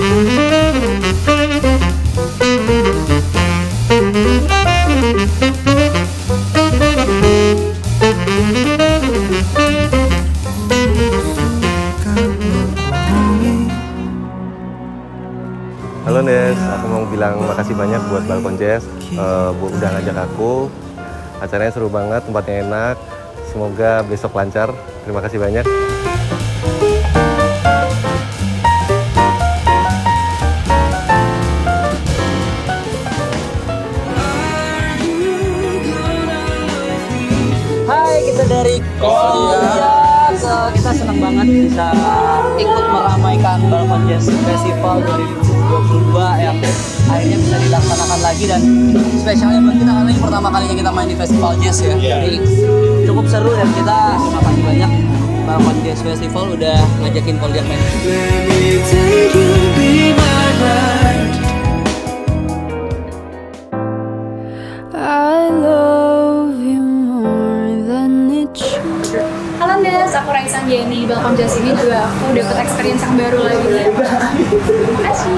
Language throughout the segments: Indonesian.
Halo Nes, aku mau bilang makasih banyak buat Balkon Jazz, udah ngajak aku. Acaranya seru banget, tempatnya enak. Semoga besok lancar. Terima kasih banyak. Hai, kita dari kita senang banget bisa ikut meramaikan Balkon Jazz Festival 2022 yang akhirnya bisa dilaksanakan lagi, dan spesialnya buat kita karena ini pertama kalinya kita main di Festival Jazz ya. Jadi cukup seru dan kita terima kasih banyak Balkon Jazz Festival udah ngajakin kalian main. Halo Des, aku Raisa Jenny. Balkon Jazz ini juga aku dapat experience yang baru lagi. Terima kasih.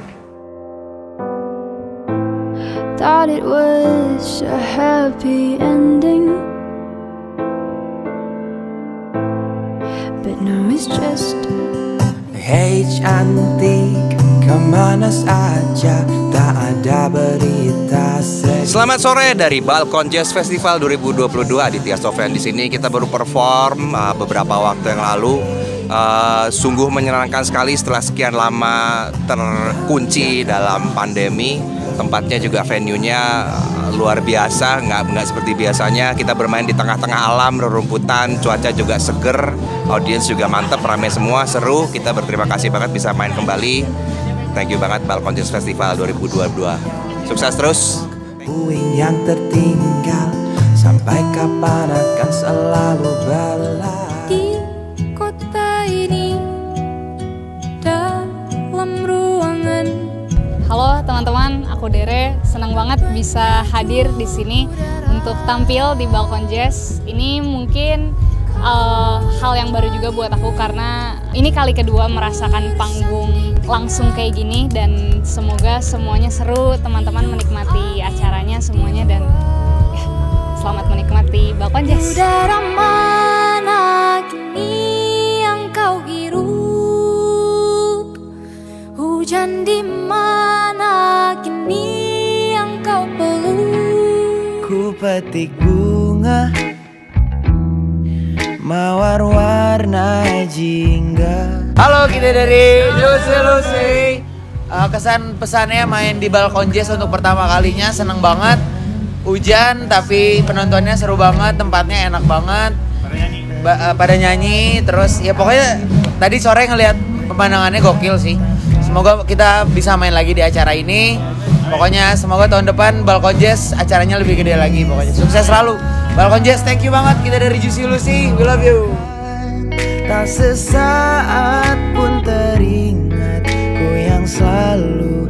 Thought it was a happy ending, but now it's just. Hey cantik, kemana saja, tak ada berita. Selamat sore dari Balkon Jazz Festival 2022. Aditya Sofyan di sini. Kita baru perform beberapa waktu yang lalu. Sungguh menyenangkan sekali setelah sekian lama terkunci dalam pandemi. Tempatnya juga venue-nya luar biasa, nggak seperti biasanya. Kita bermain di tengah-tengah alam, rerumputan, cuaca juga seger, audiens juga mantep, ramai semua, seru. Kita berterima kasih banget bisa main kembali. Thank you banget Balkon Jazz Festival 2022. Sukses terus. Puing yang tertinggal, sampai kapan akan selalu berlari Di kota ini, dalam ruangan. Halo teman-teman, aku Dere. Senang banget bisa hadir di sini untuk tampil di Balkon Jazz. Ini mungkin hal yang baru juga buat aku karena ini kali kedua merasakan panggung langsung kayak gini, dan semoga semuanya seru, teman-teman menikmati acaranya semuanya, dan ya, selamat menikmati Balkon Jazz. Udara mana kini yang kau hirup? Hujan di mana kini yang kau peluk? Ku petik bunga mawar warna jingga. Halo, kita dari Lucy. Kesan pesannya main di Balkon Jazz untuk pertama kalinya, seneng banget. Hujan tapi penontonnya seru banget, tempatnya enak banget. Pada nyanyi, terus ya pokoknya tadi sore ngelihat pemandangannya gokil sih. Semoga kita bisa main lagi di acara ini. Pokoknya semoga tahun depan Balkon Jazz acaranya lebih gede lagi. Pokoknya sukses selalu Balkon Jazz. Thank you banget, kita dari Juicy Lucy, we love you. Tak sesaat pun teringat, ku yang selalu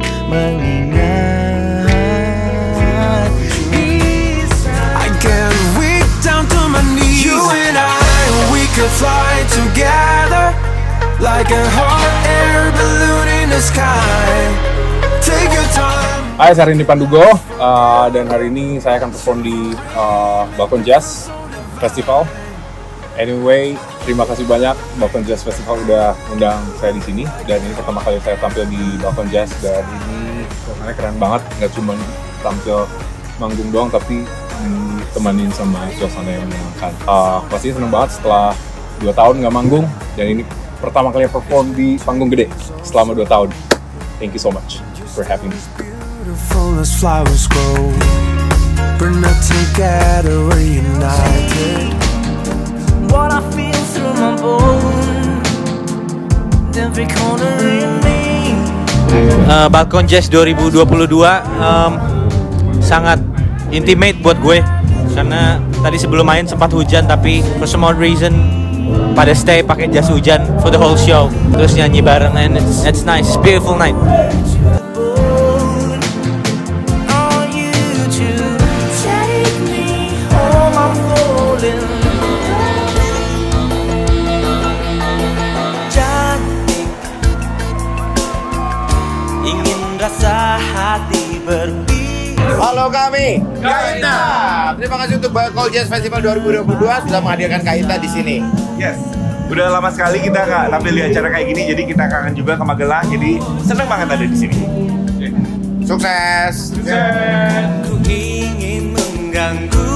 mengingat. I get weak down to my knees. You and I, we could fly together like a hot air balloon in the sky. Take your time. Hai, saya Rindy Pandugo, dan hari ini saya akan perform di Balkon Jazz Festival. Anyway, terima kasih banyak Balkon Jazz Festival udah undang saya di sini, dan ini pertama kali saya tampil di Balkon Jazz, dan ini suasananya keren banget. Nggak cuma tampil manggung doang, tapi ditemanin sama suasana yang menyenangkan. Pastinya seneng banget setelah 2 tahun nggak manggung, dan ini pertama kali perform di panggung gede selama 2 tahun. Thank you so much for having me. Beautiful as flowers grow, we're not together, we're united. What I feel through my bones, every corner in me. Balkon Jazz 2022 sangat intimate buat gue, karena tadi sebelum main sempat hujan, tapi for some odd reason pada stay pakai jas hujan for the whole show, terus nyanyi bareng, and it's nice, it's beautiful night. bersama kami Kaita. Terima kasih untuk Balkon Jazz Festival 2022 sudah menghadirkan Kaita di sini. Yes. Udah lama sekali kita nggak tampil di acara kayak gini, jadi kita kangen juga ke Magelang. Jadi seneng banget ada di sini. Sukses. Ku ingin mengganggu